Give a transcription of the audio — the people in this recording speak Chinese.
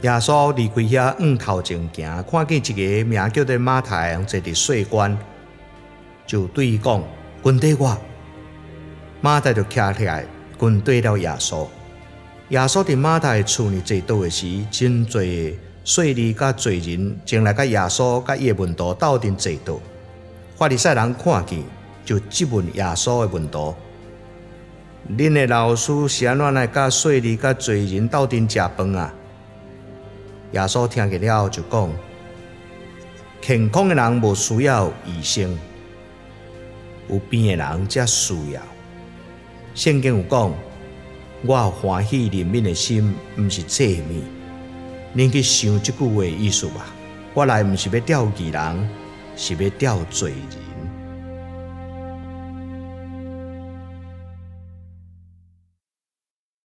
耶稣离开遐头前行，看见一个名叫做马太的人坐伫税关，就对伊讲：“跟对我。”马太就徛起来，跟对了耶稣。耶稣伫马太的厝里坐倒的时，真侪税吏甲罪人前来甲耶稣甲伊的门徒斗阵坐倒。法利赛人看见，就质问耶稣的门徒：“恁的老师是安怎来甲税吏甲罪人斗阵食饭啊？”耶稣听见了就讲：“健康的人无需要医生，有病的人才需要。圣经有讲，我有欢喜怜悯的心，毋是祭物。恁去想即句话的意思吧。我来毋是要钓义人，是要钓罪人。”